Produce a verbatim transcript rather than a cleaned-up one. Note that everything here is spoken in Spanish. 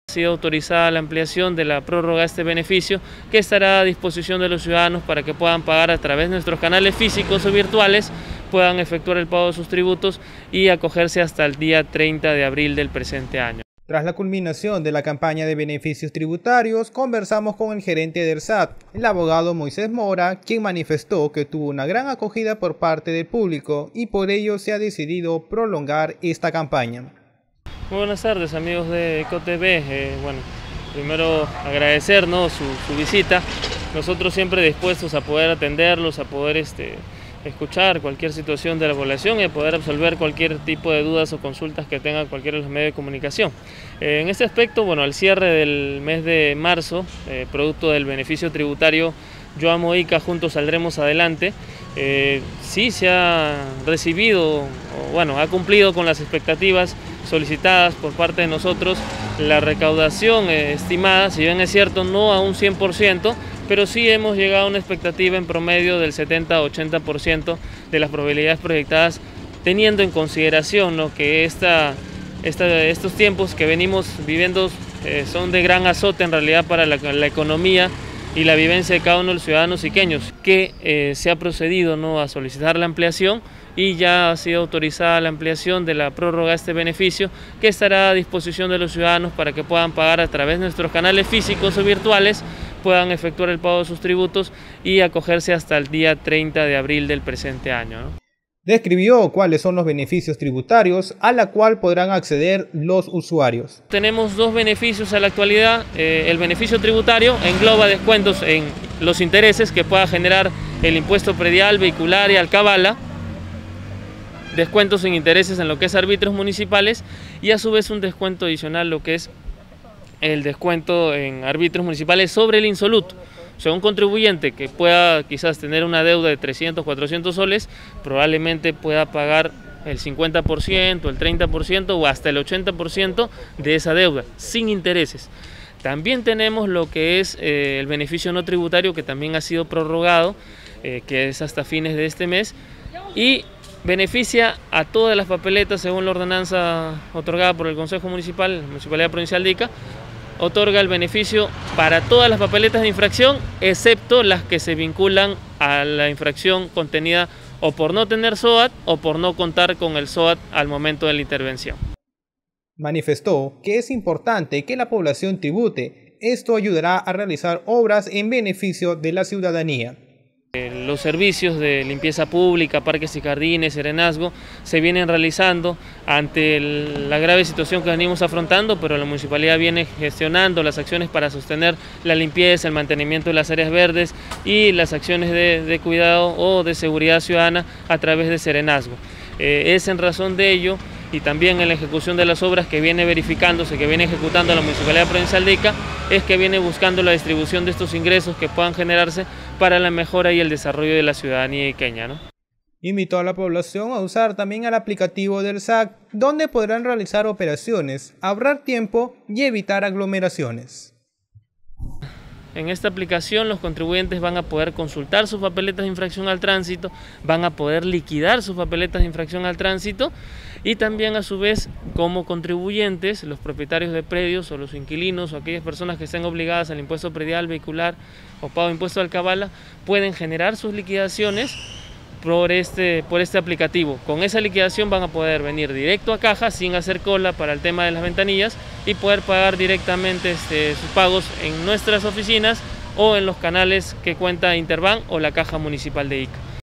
Ha sido autorizada la ampliación de la prórroga de este beneficio, que estará a disposición de los ciudadanos para que puedan pagar a través de nuestros canales físicos o virtuales, puedan efectuar el pago de sus tributos y acogerse hasta el día treinta de abril del presente año. Tras la culminación de la campaña de beneficios tributarios, conversamos con el gerente del S A T, el abogado Moisés Mora, quien manifestó que tuvo una gran acogida por parte del público y por ello se ha decidido prolongar esta campaña. Muy buenas tardes, amigos de EcoTV. Eh, bueno, primero agradecer, ¿no?, su, su visita. Nosotros siempre dispuestos a poder atenderlos, a poder este, escuchar cualquier situación de la población y a poder absolver cualquier tipo de dudas o consultas que tengan cualquiera de los medios de comunicación. Eh, en este aspecto, bueno, al cierre del mes de marzo, eh, producto del beneficio tributario Yo Amo Ica, Juntos Saldremos Adelante, eh, sí se ha recibido, o, bueno, ha cumplido con las expectativas solicitadas por parte de nosotros. La recaudación eh, estimada, si bien es cierto, no a un cien por ciento, pero sí hemos llegado a una expectativa en promedio del setenta a ochenta por ciento de las probabilidades proyectadas, teniendo en consideración, ¿no?, que esta, esta, estos tiempos que venimos viviendo eh, son de gran azote en realidad para la, la economía y la vivencia de cada uno de los ciudadanos iqueños, que eh, se ha procedido, ¿no?, a solicitar la ampliación y ya ha sido autorizada la ampliación de la prórroga de este beneficio, que estará a disposición de los ciudadanos para que puedan pagar a través de nuestros canales físicos o virtuales, puedan efectuar el pago de sus tributos y acogerse hasta el día treinta de abril del presente año, ¿no? Describió cuáles son los beneficios tributarios a la cual podrán acceder los usuarios. Tenemos dos beneficios a la actualidad. Eh, el beneficio tributario engloba descuentos en los intereses que pueda generar el impuesto predial, vehicular y alcabala, descuentos en intereses en lo que es arbitrios municipales y a su vez un descuento adicional lo que es el descuento en arbitrios municipales sobre el insoluto. O sea, un contribuyente que pueda quizás tener una deuda de trescientos, cuatrocientos soles, probablemente pueda pagar el cincuenta por ciento, el treinta por ciento o hasta el ochenta por ciento de esa deuda, sin intereses. También tenemos lo que es eh, el beneficio no tributario, que también ha sido prorrogado, eh, que es hasta fines de este mes, y beneficia a todas las papeletas según la ordenanza otorgada por el Consejo Municipal, la Municipalidad Provincial de Ica. Otorga el beneficio para todas las papeletas de infracción, excepto las que se vinculan a la infracción contenida o por no tener S O A T o por no contar con el S O A T al momento de la intervención. Manifestó que es importante que la población tribute. Esto ayudará a realizar obras en beneficio de la ciudadanía. Los servicios de limpieza pública, parques y jardines, serenazgo, se vienen realizando ante el, la grave situación que venimos afrontando, pero la municipalidad viene gestionando las acciones para sostener la limpieza, el mantenimiento de las áreas verdes y las acciones de, de cuidado o de seguridad ciudadana a través de serenazgo. Eh, es en razón de ello y también en la ejecución de las obras que viene verificándose, que viene ejecutando la Municipalidad Provincial de Ica, es que viene buscando la distribución de estos ingresos que puedan generarse para la mejora y el desarrollo de la ciudadanía iqueña, ¿no? Invitó a la población a usar también el aplicativo del S A C, donde podrán realizar operaciones, ahorrar tiempo y evitar aglomeraciones. En esta aplicación los contribuyentes van a poder consultar sus papeletas de infracción al tránsito, van a poder liquidar sus papeletas de infracción al tránsito y también a su vez como contribuyentes, los propietarios de predios o los inquilinos o aquellas personas que estén obligadas al impuesto predial, vehicular o pago de impuesto de alcabala, pueden generar sus liquidaciones por este, por este aplicativo. Con esa liquidación van a poder venir directo a caja sin hacer cola para el tema de las ventanillas y poder pagar directamente este, sus pagos en nuestras oficinas o en los canales que cuenta Interbank o la Caja Municipal de Ica.